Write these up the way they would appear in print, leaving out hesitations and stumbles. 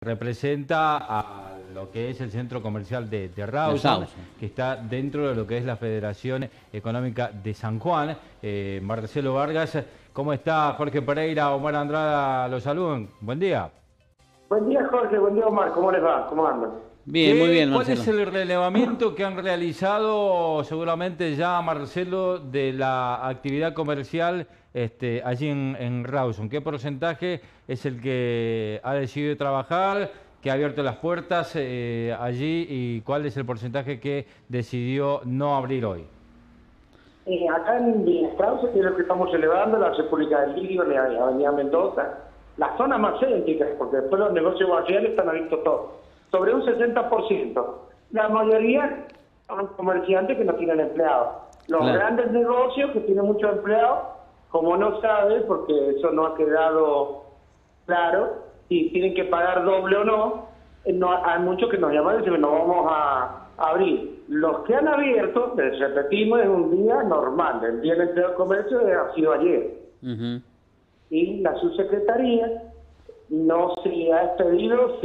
representa a lo que es el centro comercial de Rawson, que está dentro de lo que es la Federación Económica de San Juan. Marcelo Vargas, ¿cómo está? Jorge Pereira, Omar Andrada, los saludan. Buen día. Buen día, Jorge. Buen día, Omar. ¿Cómo les va? ¿Cómo andan? Bien, muy bien, Marcelo. ¿Cuál es el relevamiento que han realizado seguramente ya, Marcelo, de la actividad comercial allí en Rawson? ¿Qué porcentaje es el que ha decidido trabajar, que ha abierto las puertas allí, y cuál es el porcentaje que decidió no abrir hoy? Acá en Rawson, que es lo que estamos celebrando, la República del Líbano, la Avenida Mendoza, las zonas más céntricas, porque después los negocios barriales están abiertos todos, sobre un 60%. La mayoría son comerciantes que no tienen empleados. Los grandes negocios que tienen muchos empleados, como no saben, porque eso no ha quedado claro, si tienen que pagar doble o no, hay muchos que nos llaman y dicen que no vamos a abrir. Los que han abierto, les repetimos, es un día normal. El día del empleo de comercio ha sido ayer. Y la subsecretaría no se ha expedido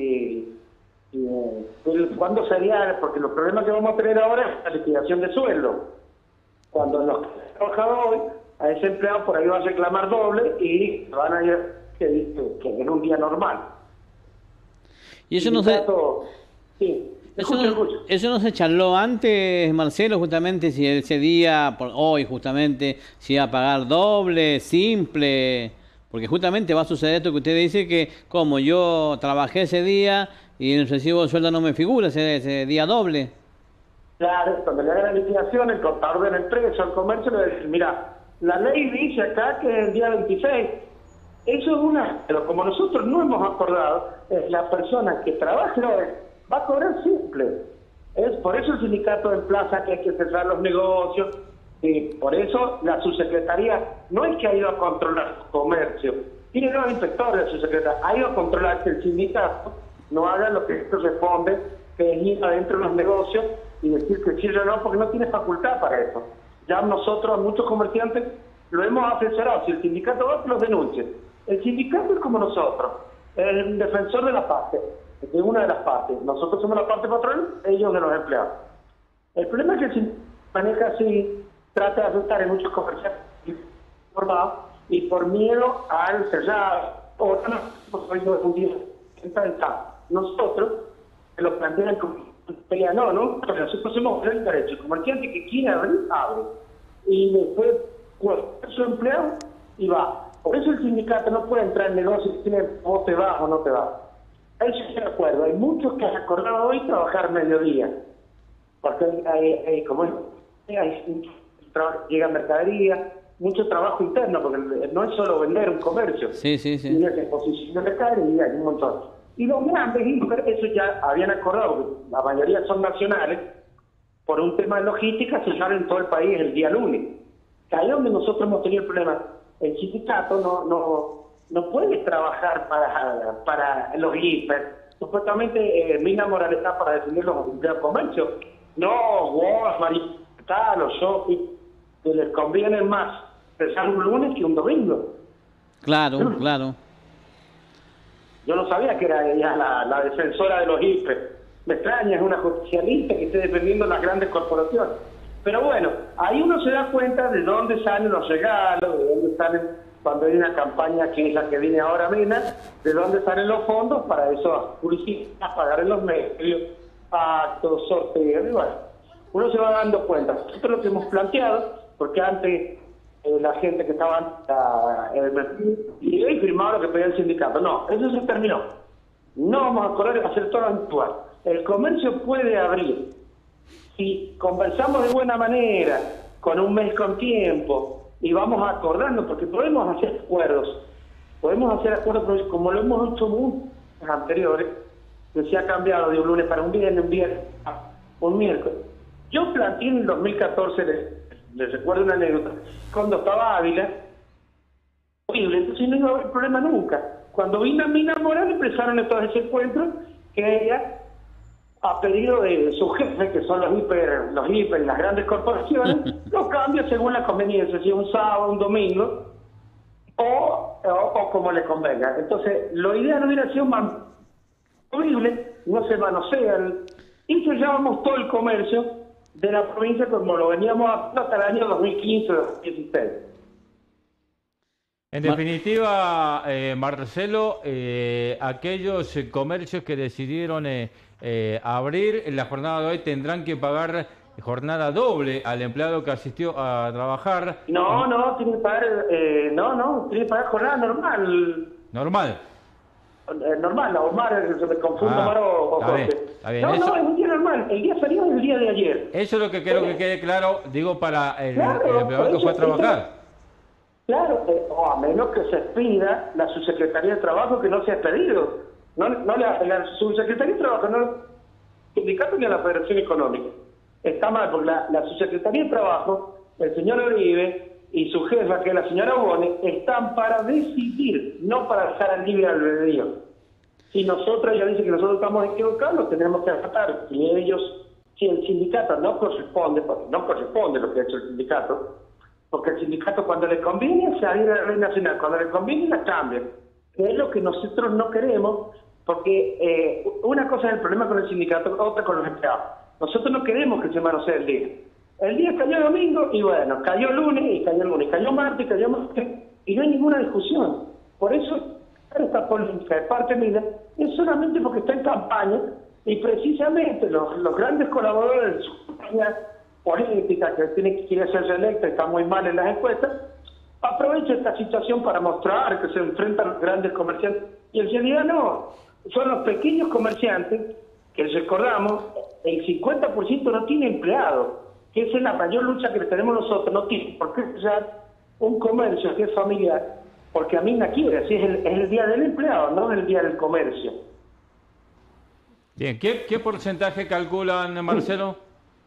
cuándo sería, porque los problemas que vamos a tener ahora es la liquidación de sueldo. Cuando los que han trabajado hoy, a ese empleado por ahí va a reclamar doble y van a ir que en un día normal. Y eso no se... Sí. Eso no se charló antes, Marcelo, justamente si ese día, hoy justamente, si iba a pagar doble, simple, porque justamente va a suceder esto que usted dice, que como yo trabajé ese día y en el recibo de sueldo no me figura ese día doble. Claro, cuando le haga la liquidación, el contador de la empresa, el comercio, le dice, mira, la ley dice acá que es el día 26, eso es pero como nosotros no hemos acordado, la persona que trabaje hoy va a cobrar simple. Es por eso el sindicato emplaza que hay que cerrar los negocios, y por eso la subsecretaría no es que ha ido a controlar el comercio, tiene nuevos inspectores de subsecretaría, ha ido a controlar que el sindicato no haga lo que esto responde, que es ir adentro de los negocios y decir que sí o no, porque no tiene facultad para eso. Ya nosotros, muchos comerciantes, lo hemos asesorado. Si el sindicato va, que los denuncie. El sindicato es como nosotros, es el defensor de la parte, de una de las partes. Nosotros somos la parte patronal, ellos de los empleados. El problema es que si maneja así, trata de asustar en muchos comerciantes informados y por miedo al cerrar, o no, un día, nosotros lo plantean como no, pero nosotros somos el derecho. El comerciante que quiere abrir, abre. Y después, su empleado y va. Por eso el sindicato no puede entrar en negocio y decir, o te vas o no te vas. Eso es de acuerdo. Hay muchos que han acordado hoy trabajar mediodía. Porque llega mercadería, mucho trabajo interno, porque no es solo vender un comercio. Sí. Tiene que posicionar mercadería, hay un montón. Y los grandes hiper, eso ya habían acordado, porque la mayoría son nacionales, por un tema de logística, se salen en todo el país el día lunes. Que ahí es donde nosotros hemos tenido el problema. El sindicato no puede trabajar para los hiper. Supuestamente Mina Morales está para defender los empleados de comercio. No, Walmart, los shopping, que les conviene más empezar un lunes que un domingo. Claro. Yo no sabía que era ella la defensora de los hiper. Me extraña, es una justicialista que esté defendiendo las grandes corporaciones. Pero bueno, ahí uno se da cuenta de dónde salen los regalos, de dónde salen, cuando hay una campaña que es la que viene ahora, Mena, de dónde salen los fondos para eso, publicidad, pagar en los medios, actos, sorteos, y bueno, uno se va dando cuenta. Esto es lo que hemos planteado, porque antes la gente que estaba y firmaba lo que pedía el sindicato. No, eso se terminó. No vamos a correr a hacer todo lo actual. El comercio puede abrir. Si conversamos de buena manera, con un mes con tiempo, y vamos acordando, porque podemos hacer acuerdos, pero como lo hemos hecho muchos anteriores, que se ha cambiado de un lunes para un viernes a un miércoles. Yo planteé en el 2014, les recuerdo una anécdota, cuando estaba Ávila, horrible, entonces no iba a haber problema nunca. Cuando vino Mina Morales empezaron todos ese encuentro que ella, a pedido de su jefe, que son los hiper y las grandes corporaciones, los cambia según la conveniencia, si es un sábado, un domingo, o como le convenga. Entonces, lo ideal no hubiera sido inamovible, no se manosean, y llevábamos todo el comercio de la provincia como lo veníamos haciendo hasta el año 2015-2016. En definitiva, Marcelo, aquellos comercios que decidieron abrir en la jornada de hoy tendrán que pagar jornada doble al empleado que asistió a trabajar. No, tiene que pagar, tiene que pagar jornada normal. Normal. Normal, se me confunde Omar o Jorge. Está bien. No, eso, es un día normal, el día feriado es el día de ayer. Eso es lo que quiero que quede claro, digo, para el empleado que eso, fue a trabajar. Claro, o a menos que se pida la subsecretaría de Trabajo que no se ha pedido. La subsecretaría de Trabajo, no el sindicato ni a la Federación Económica. Está mal, porque la subsecretaría de Trabajo, el señor Oribe y su jefa, que es la señora Bone, están para decidir, no para dejar al libre albedrío. Si nosotros, ella dice que nosotros estamos equivocados, tenemos que aceptar. Si el sindicato no corresponde, porque no corresponde lo que ha hecho el sindicato, porque el sindicato cuando le conviene se adhiere a la ley nacional, cuando le conviene la cambia, que es lo que nosotros no queremos, porque una cosa es el problema con el sindicato, otra con los empleados. Nosotros no queremos que se manosee el día. El día cayó domingo y bueno, cayó lunes y cayó lunes, cayó martes y cayó martes y no hay ninguna discusión. Por eso esta política de parte mía es solamente porque está en campaña y precisamente los grandes colaboradores de su campaña política que quiere ser reelecta y está muy mal en las encuestas, aprovecha esta situación para mostrar que se enfrentan los grandes comerciantes y en realidad no, son los pequeños comerciantes que recordamos, el 50% no tiene empleado, que esa es la mayor lucha que tenemos nosotros, no tiene por qué usar un comercio que es familiar, porque a mí me quiere, así es el día del empleado, no el día del comercio. Bien, ¿qué porcentaje calculan, Marcelo?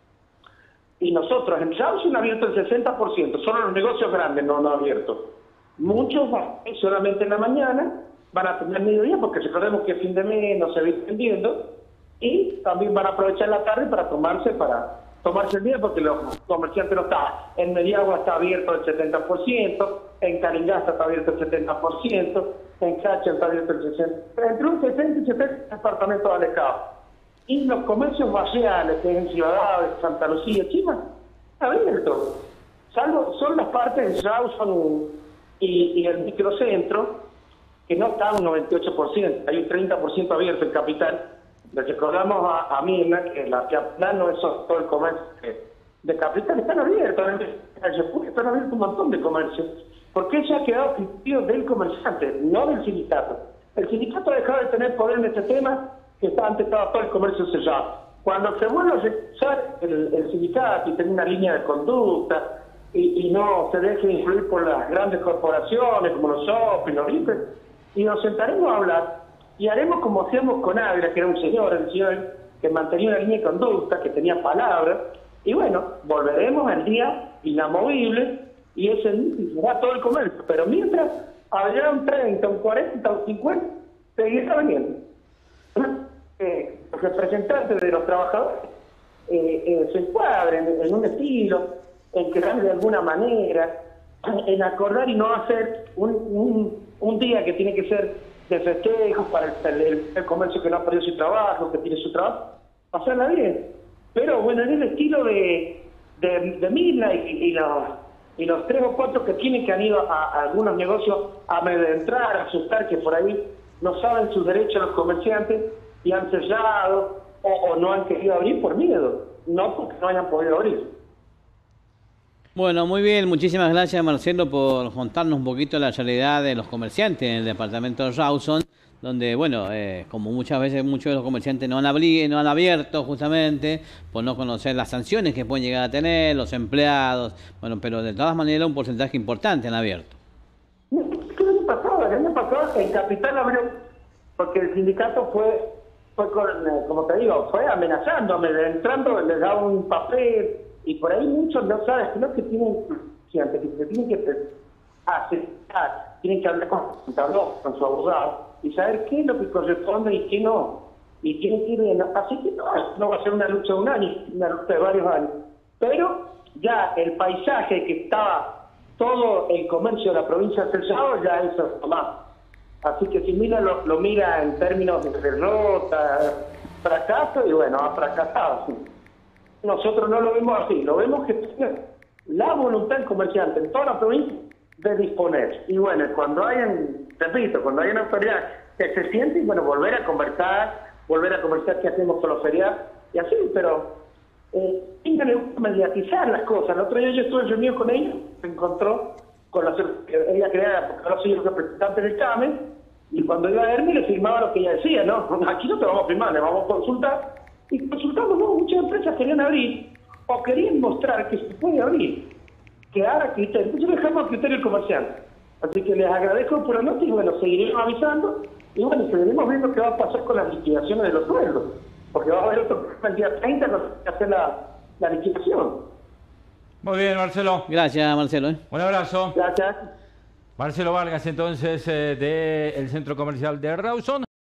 Y nosotros en Rawson abierto el 60%, solo los negocios grandes no abierto. Muchos van solamente en la mañana, van a tener mediodía, porque recordemos que a fin de mes no se viene vendiendo, y también van a aprovechar la tarde para tomarse el día, porque los comerciantes no están. En Mediagua está abierto el 70%, en Calingasta está abierto el 70%, en Cacha está abierto el 60%, entre un 60 y 70 departamentos alejados. Y los comercios barriales, que es en Ciudad de Santa Lucía, Chima, abiertos. Salvo, son las partes de Rawson y el microcentro, que no está un 98%, hay un 30% abierto en Capital. Les recordamos a Mirna que la Capital no es todo el comercio de Capital, están abiertos, están abiertos un montón de comercios, porque ella ha quedado criterio del comerciante, no del sindicato. El sindicato ha dejado de tener poder en este tema, que antes estaba todo el comercio sellado. Cuando se vuelve a revisar el sindicato y tener una línea de conducta y no se deje influir por las grandes corporaciones como los shopping, los rifles, y nos sentaremos a hablar y haremos como hacíamos con Ávila, que era un señor, el señor que mantenía una línea de conducta, que tenía palabras, y bueno, volveremos al día inamovible y ese día será todo el comercio, pero mientras habrá un 30, un 40, un 50, seguirá vendiendo. Los representantes de los trabajadores se encuadren en un estilo, en crear de alguna manera, en acordar y no hacer un día que tiene que ser de festejo para el comercio que no ha perdido su trabajo, que tiene su trabajo, pasarla bien. Pero bueno, en el estilo de Mirna y los 3 o 4 que tienen, que han ido a algunos negocios a amedrentar, a asustar, que por ahí no saben sus derechos los comerciantes y han sellado o no han querido abrir por miedo, no porque no hayan podido abrir. Bueno, muy bien, muchísimas gracias Marcelo por contarnos un poquito la realidad de los comerciantes en el departamento de Rawson, donde, bueno, como muchas veces muchos de los comerciantes no han abierto justamente por no conocer las sanciones que pueden llegar a tener, los empleados, bueno, pero de todas maneras un porcentaje importante han abierto. El año pasado en Capital abrió, porque el sindicato fue como te digo, fue amenazando, amedrentando, les daba un papel, y por ahí muchos no saben, sino que tienen que aceptar, tienen que hablar con su abogado y saber qué es lo que corresponde y qué no, y tienen que ir así que no va a ser una lucha de un año, una lucha de varios años, pero ya el paisaje que estaba todo el comercio de la provincia de sellado, ya eso es más. Así que si mira, lo mira en términos de derrota, fracaso, y bueno, ha fracasado. Sí. Nosotros no lo vemos así, lo vemos que tiene la voluntad del comerciante en toda la provincia de disponer. Y bueno, cuando repito, cuando hay una autoridad que se siente, y bueno, volver a conversar qué hacemos con los feriados, y así, pero ella le gusta mediatizar las cosas. El otro día yo estuve reunido con ella, se encontró con ella creada, porque ahora soy el representante del CAME, y cuando iba a verme le firmaba lo que ella decía, ¿no? Aquí no te vamos a firmar, le vamos a consultar, y consultamos, ¿no? Muchas empresas querían abrir, o querían mostrar que se puede abrir, que haga criterio. Entonces dejamos a criterio el comerciante. Así que les agradezco por la nota y bueno, seguiremos avisando, y bueno, seguiremos viendo qué va a pasar con las liquidaciones de los sueldos, porque va a haber otro problema el día 30 cuando se hace la liquidación. Muy bien, Marcelo. Gracias, Marcelo. Un abrazo. Gracias. Marcelo Vargas, entonces, del Centro Comercial de Rawson.